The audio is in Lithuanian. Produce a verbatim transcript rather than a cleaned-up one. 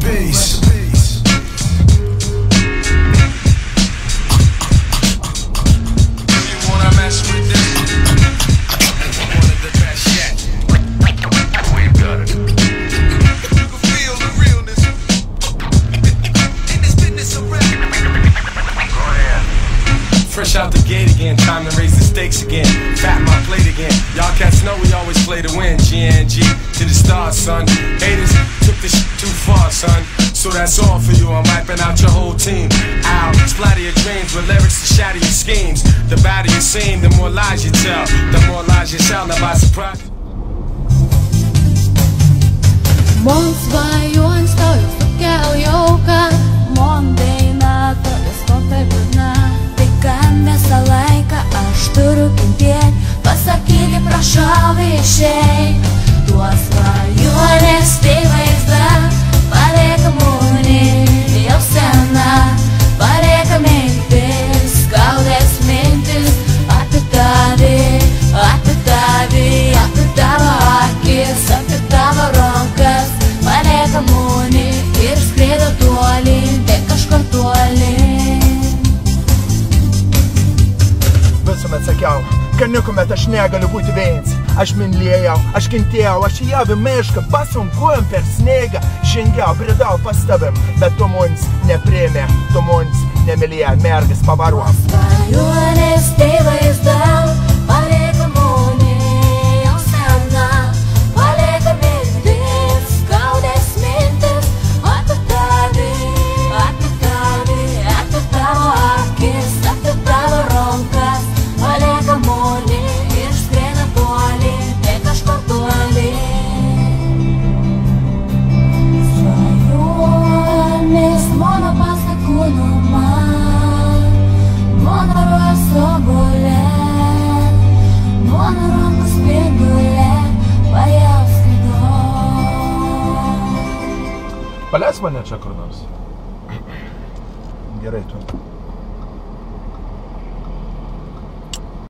bass. Fresh out the gate again, time to raise the stakes again. Fat my plate again. Y'all cats know we always play to win. G N G to the stars, son. Haters took this shit too far, son. So that's all for you. I'm wiping out your whole team. Ow, splatter your dreams with lyrics to shatter your schemes. The badder you seem, the more lies you tell. The more lies you tell, not by surprise. Mon svajon stoju sukel jauką, mon daina tokia skota liūdna. Tai kam visą laiką aš turiu kentėt, pasakyti prašau išeik. Tuo svajonės tai vaizda, palieka mūnį jau sena, palieka mintis, skaudės mintis apie tavį, apie tavį, apie tavo akis, apie tavo rankas. Palieka mūnį ir skraido tolyn, tai kažkur tolyn. Visuomet sakiau, kad niekuomet aš negaliu būti viens. Aš minlėjau, aš kentėjau, aš ėjau į mišką, basom kojom per sniegą, žengiau, bridau pas tavim, bet tu muns nepriėmė, tu muns nemylėjo, mergas pavaro. Svajonės tai vaizda, palieka mūnį jau sena, palieka mintis, skaudės mintis apie tavį, apie tavį, apie tavo akis, apie tavo rankas. Palieka mūnį ir skrenda tolyn, tai kažkur tolyn. Svajonės mano pasakūno man, mano roso gulė, mano rankos spindulė, pajauskino. Paleis mane čia kur nors. Gerai tu.